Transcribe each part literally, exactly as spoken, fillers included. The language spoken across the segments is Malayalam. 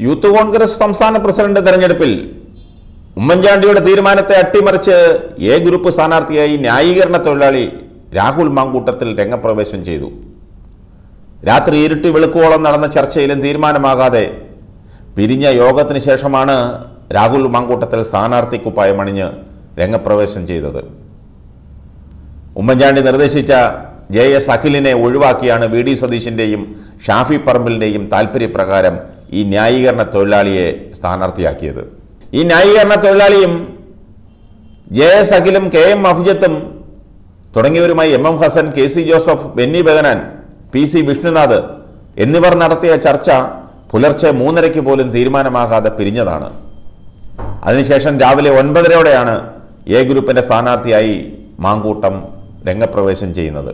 യൂത്ത് കോൺഗ്രസ് സംസ്ഥാന പ്രസിഡന്റ് തെരഞ്ഞെടുപ്പിൽ ഉമ്മൻചാണ്ടിയുടെ തീരുമാനത്തെ അട്ടിമറിച്ച് എ ഗ്രൂപ്പ് സ്ഥാനാർത്ഥിയായി ന്യായീകരണ തൊഴിലാളി രാഹുൽ മാങ്കൂട്ടത്തിൽ രംഗപ്രവേശം ചെയ്തു. രാത്രി ഇരുട്ടി വെളുക്കുവോളം നടന്ന ചർച്ചയിലും തീരുമാനമാകാതെ പിരിഞ്ഞ യോഗത്തിന് ശേഷമാണ് രാഹുൽ മാങ്കൂട്ടത്തിൽ സ്ഥാനാർത്ഥി കുപ്പായമണിഞ്ഞ് രംഗപ്രവേശം ചെയ്തത്. ഉമ്മൻചാണ്ടി നിർദ്ദേശിച്ച ജെ എസ് അഖിലിനെ ഒഴിവാക്കിയാണ് വി ഡി സതീശിൻ്റെയും ഷാഫി പറമ്പിലിൻ്റെയും താൽപ്പര്യപ്രകാരം ഈ ന്യായീകരണ തൊഴിലാളിയെ സ്ഥാനാർത്ഥിയാക്കിയത്. ഈ ന്യായീകരണ തൊഴിലാളിയും ജെ എസ് അഖിലും കെ എം അഫ്ജത്തും തുടങ്ങിയവരുമായി M M Hasan, K C Joseph, Benny Behanan, P C Vishnunath എന്നിവർ നടത്തിയ ചർച്ച പുലർച്ചെ മൂന്നരയ്ക്ക് പോലും തീരുമാനമാകാതെ പിരിഞ്ഞതാണ്. അതിനുശേഷം രാവിലെ ഒൻപതരയോടെയാണ് എ ഗ്രൂപ്പിൻ്റെ സ്ഥാനാർത്ഥിയായി മാങ്കൂട്ടം രംഗപ്രവേശം ചെയ്യുന്നത്.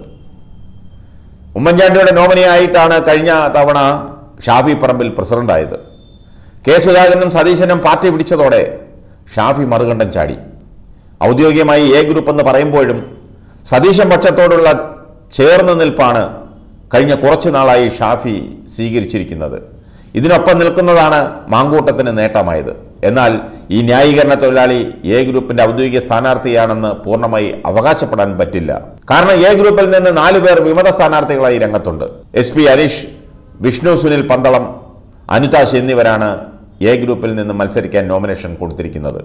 ഉമ്മൻചാണ്ടിയുടെ നോമിനിയായിട്ടാണ് കഴിഞ്ഞ തവണ ഷാഫി പറമ്പിൽ പ്രസിഡന്റായത്. കെ സുധാകരനും സതീശനും പാർട്ടി പിടിച്ചതോടെ ഷാഫി മറുകണ്ഠം ചാടി. ഔദ്യോഗികമായി എ ഗ്രൂപ്പ് എന്ന് പറയുമ്പോഴും സതീശൻ പക്ഷത്തോടുള്ള ചേർന്ന് നിൽപ്പാണ് കഴിഞ്ഞ കുറച്ചു നാളായി ഷാഫി സ്വീകരിച്ചിരിക്കുന്നത്. ഇതിനൊപ്പം നിൽക്കുന്നതാണ് മാങ്കൂട്ടത്തിന് നേട്ടമായത്. എന്നാൽ ഈ ന്യായീകരണ തൊഴിലാളി എ ഗ്രൂപ്പിന്റെ ഔദ്യോഗിക സ്ഥാനാർത്ഥിയാണെന്ന് പൂർണ്ണമായി അവകാശപ്പെടാൻ പറ്റില്ല. കാരണം എ ഗ്രൂപ്പിൽ നിന്ന് നാലു പേർ വിമത സ്ഥാനാർത്ഥികളായി രംഗത്തുണ്ട്. എസ് പി ഹരീഷ്, വിഷ്ണു സുനിൽ പന്തളം, അനുതാശ് എന്നിവരാണ് എ ഗ്രൂപ്പിൽ നിന്ന് മത്സരിക്കാൻ നോമിനേഷൻ കൊടുത്തിരിക്കുന്നത്.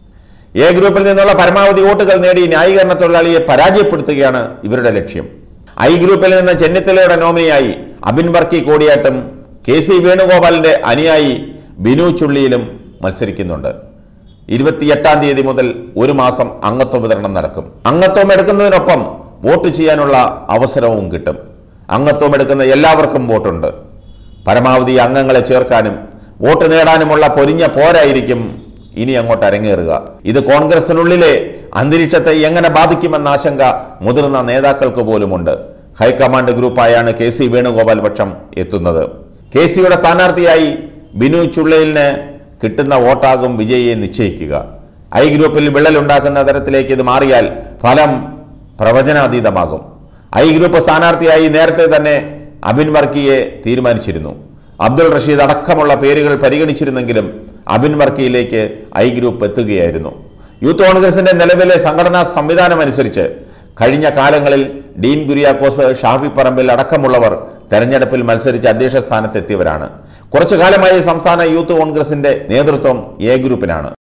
എ ഗ്രൂപ്പിൽ നിന്നുള്ള പരമാവധി വോട്ടുകൾ നേടി ന്യായീകരണ തൊഴിലാളിയെ പരാജയപ്പെടുത്തുകയാണ് ഇവരുടെ ലക്ഷ്യം. ഐ ഗ്രൂപ്പിൽ നിന്ന് ചെന്നിത്തലയുടെ നോമിനിയായി അബിൻ വർക്കി കോടിയാട്ടും കെ സി വേണുഗോപാലിന്റെ അനുയായി ബിനു ചുള്ളിയിലും മത്സരിക്കുന്നുണ്ട്. ഇരുപത്തിയെട്ടാം തീയതി മുതൽ ഒരു മാസം അംഗത്വ വിതരണം നടക്കും. അംഗത്വം എടുക്കുന്നതിനൊപ്പം വോട്ട് ചെയ്യാനുള്ള അവസരവും കിട്ടും. അംഗത്വം എടുക്കുന്ന എല്ലാവർക്കും വോട്ടുണ്ട്. പരമാവധി അംഗങ്ങളെ ചേർക്കാനും വോട്ട് നേടാനുമുള്ള പൊരിഞ്ഞ പോരായിരിക്കും ഇനി അങ്ങോട്ട് അരങ്ങേറുക. ഇത് കോൺഗ്രസിനുള്ളിലെ അന്തരീക്ഷത്തെ എങ്ങനെ ബാധിക്കുമെന്ന ആശങ്ക മുതിർന്ന നേതാക്കൾക്ക് പോലുമുണ്ട്. ഹൈക്കമാൻഡ് ഗ്രൂപ്പായാണ് കെ സി വേണുഗോപാൽ പക്ഷം എത്തുന്നത്. കെ സിയുടെ സ്ഥാനാർത്ഥിയായി ബിനു ചുള്ളയിലിന് കിട്ടുന്ന വോട്ടാകും വിജയിയെ നിശ്ചയിക്കുക. ഐ ഗ്രൂപ്പിൽ വിള്ളലുണ്ടാക്കുന്ന തരത്തിലേക്ക് ഇത് മാറിയാൽ ഫലം പ്രവചനാതീതമാകും. ഐ ഗ്രൂപ്പ് സ്ഥാനാർത്ഥിയായി നേരത്തെ തന്നെ അബിൻ വർക്കിയെ തീരുമാനിച്ചിരുന്നു. അബ്ദുൾ റഷീദ് അടക്കമുള്ള പേരുകൾ പരിഗണിച്ചിരുന്നെങ്കിലും അബിൻ വർക്കിയിലേക്ക് ഐ ഗ്രൂപ്പ് എത്തുകയായിരുന്നു. യൂത്ത് കോൺഗ്രസിന്റെ നിലവിലെ സംഘടനാ സംവിധാനം അനുസരിച്ച് കഴിഞ്ഞ കാലങ്ങളിൽ ഡീൻ കുര്യാക്കോസ്, ഷാഫി പറമ്പിൽ അടക്കമുള്ളവർ തെരഞ്ഞെടുപ്പിൽ മത്സരിച്ച് അധ്യക്ഷ സ്ഥാനത്തെത്തിയവരാണ്. കുറച്ചു കാലമായി സംസ്ഥാന യൂത്ത് കോൺഗ്രസിന്റെ നേതൃത്വം എ ഗ്രൂപ്പിനാണ്.